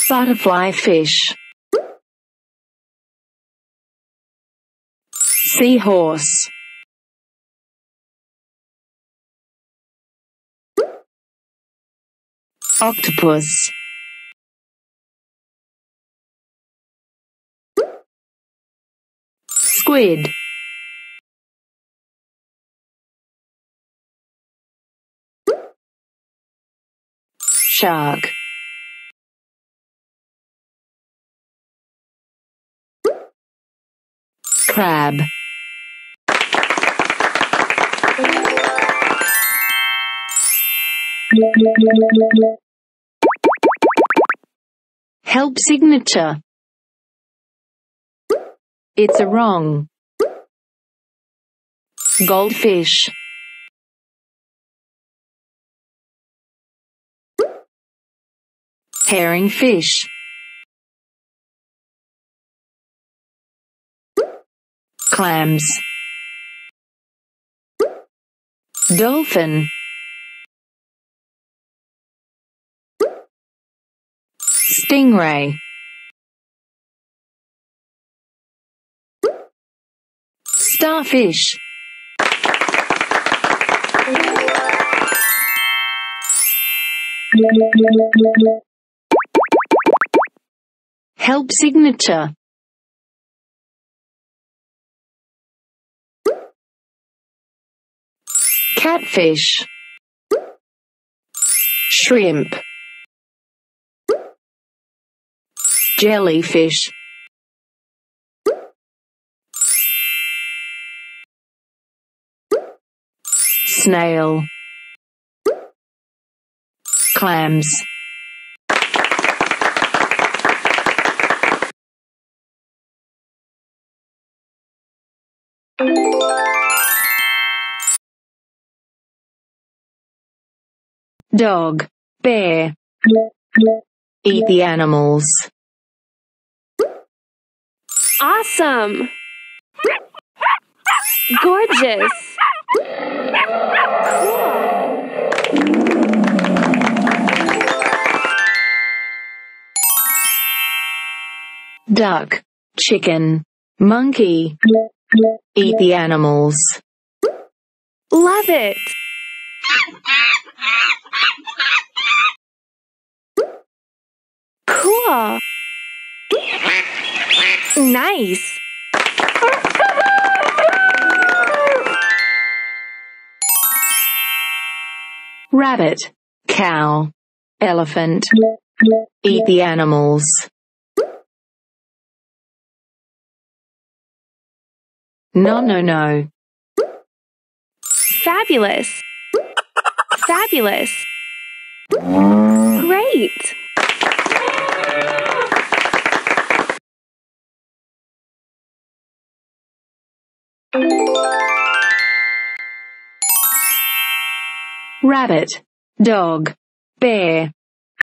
Butterfly fish. Seahorse. Octopus. Squid. Shark. Crab. Help signature. It's a wrong. Goldfish. Herring fish. Clams. Dolphin. Stingray. Starfish. Help signature. Catfish. Shrimp. Jellyfish. Snail. Clams. Dog. Bear. Eat the animals. Awesome! Gorgeous! Duck. Chicken. Monkey. Eat the animals. Love it! Cool! Nice! Rabbit. Cow. Elephant. Eat the animals. No, no, no. Fabulous! Fabulous! Great! Rabbit. Dog. Bear.